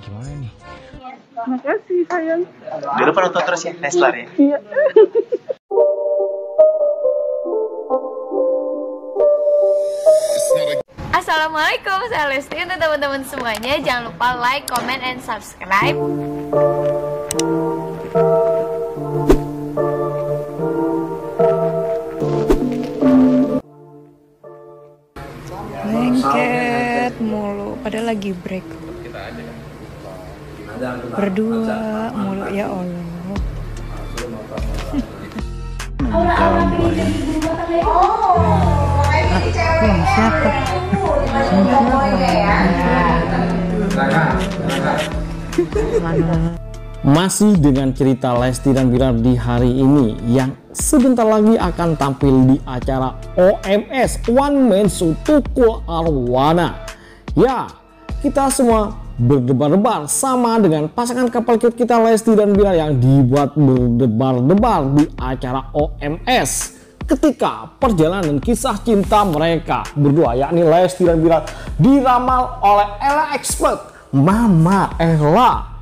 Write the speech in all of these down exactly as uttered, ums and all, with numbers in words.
Gimana nih? Makasih sayang. Jangan lupa nonton terus ya Leslar ya. Iya. Assalamualaikum, saya Lesti. Untuk teman-teman semuanya, jangan lupa like, comment, and subscribe. Lengket mulu, padahal lagi break. Berdua mulu, ya Allah. Siapa? Masih dengan cerita Lesti dan Bilar di hari ini yang sebentar lagi akan tampil di acara O M S One Man Show Tukul Arwana. Ya, kita semua berdebar-debar sama dengan pasangan couple cute kita Lesti dan Bilar yang dibuat berdebar-debar di acara O M S ketika perjalanan kisah cinta mereka berdua, yakni Lesti dan Bilar, diramal oleh Ella Expert, Mama Ella.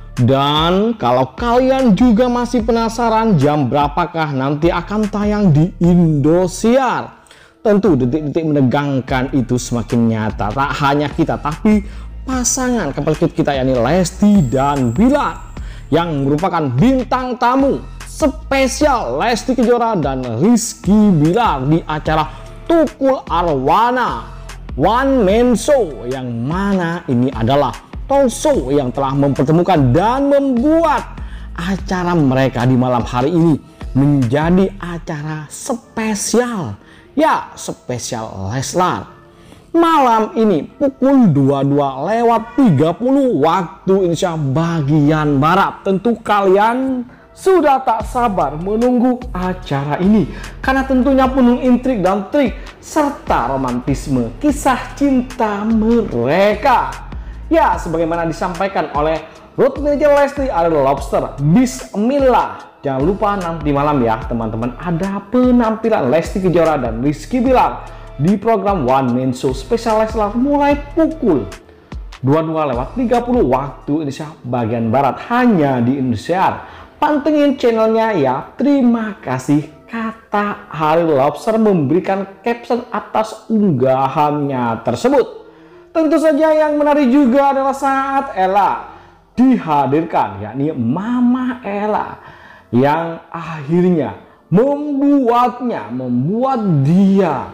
Dan kalau kalian juga masih penasaran jam berapakah nanti akan tayang di Indosiar, tentu detik-detik menegangkan itu semakin nyata. Tak hanya kita, tapi pasangan couple cute kita yakni Lesti dan Bilar yang merupakan bintang tamu spesial Lesti Kejora dan Rizky Bilar di acara Tukul Arwana One Man Show, yang mana ini adalah talk show yang telah mempertemukan dan membuat acara mereka di malam hari ini menjadi acara spesial. Ya, spesial Leslar. Malam ini pukul dua puluh dua lewat tiga puluh waktu Indonesia bagian Barat. Tentu kalian sudah tak sabar menunggu acara ini karena tentunya penuh intrik dan trik serta romantisme kisah cinta mereka. Ya, sebagaimana disampaikan oleh road manager Lesti Ariel Lobster, Bismillah. Jangan lupa nanti malam ya teman-teman, ada penampilan Lesti Kejora dan Rizky Bilar di program One Man Show spesial Leslar mulai pukul dua puluh dua lewat tiga puluh waktu Indonesia bagian Barat hanya di Indosiar. Pantengin channelnya ya. Terima kasih, kata Ariel Lobster memberikan caption atas unggahannya tersebut. Tentu saja yang menarik juga adalah saat Ella dihadirkan, yakni Mama Ella, yang akhirnya membuatnya, membuat dia,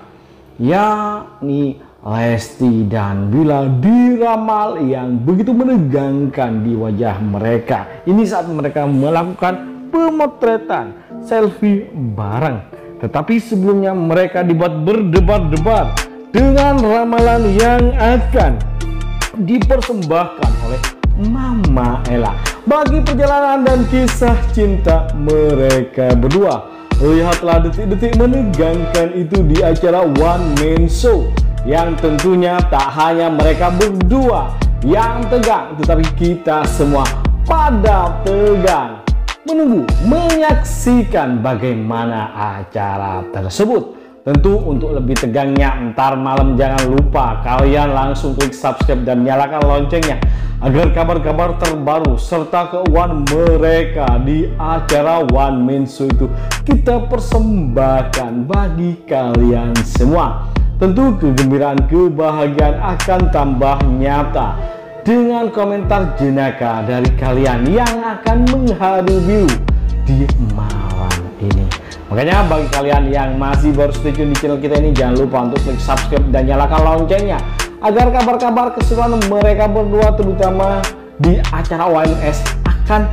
yakni Lesti dan Bilar, diramal yang begitu menegangkan di wajah mereka. Ini saat mereka melakukan pemotretan selfie bareng. Tetapi sebelumnya mereka dibuat berdebar-debar dengan ramalan yang akan dipersembahkan oleh Mama Ella bagi perjalanan dan kisah cinta mereka berdua. Lihatlah detik-detik menegangkan itu di acara One Man Show yang tentunya tak hanya mereka berdua yang tegang, tetapi kita semua pada tegang menunggu menyaksikan bagaimana acara tersebut. Tentu untuk lebih tegangnya ntar malam jangan lupa kalian langsung klik subscribe dan nyalakan loncengnya agar kabar-kabar terbaru serta keuangan mereka di acara One Man Show itu kita persembahkan bagi kalian semua. Tentu kegembiraan, kebahagiaan akan tambah nyata dengan komentar jenaka dari kalian yang akan menghadapi di malam ini. Makanya bagi kalian yang masih baru stay tune di channel kita ini, jangan lupa untuk klik subscribe dan nyalakan loncengnya agar kabar-kabar keseruan mereka berdua terutama di acara O M S akan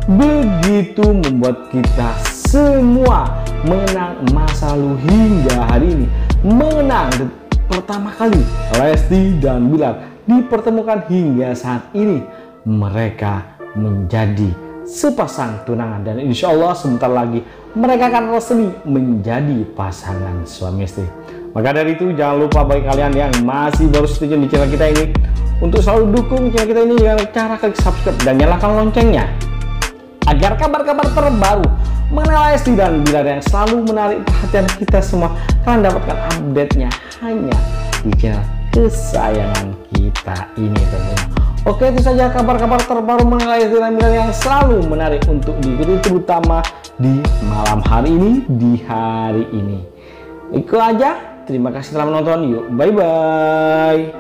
begitu membuat kita semua mengenang masa lalu hingga hari ini, mengenang pertama kali Lesti dan Bilar dipertemukan hingga saat ini mereka menjadi sepasang tunangan, dan insya Allah sebentar lagi mereka akan resmi menjadi pasangan suami istri. Maka dari itu jangan lupa bagi kalian yang masih baru setuju di channel kita ini untuk selalu dukung channel kita ini dengan cara klik subscribe dan nyalakan loncengnya agar kabar-kabar terbaru mengenai Lesti dan Bilar yang selalu menarik perhatian kita semua kalian dapatkan update-nya hanya di channel kesayangan kita ini tentunya. Oke, itu saja kabar-kabar terbaru mengenai Lesti dan Bilar yang selalu menarik untuk diikuti, terutama di malam hari ini, di hari ini. Itu aja, terima kasih telah menonton, yuk bye-bye.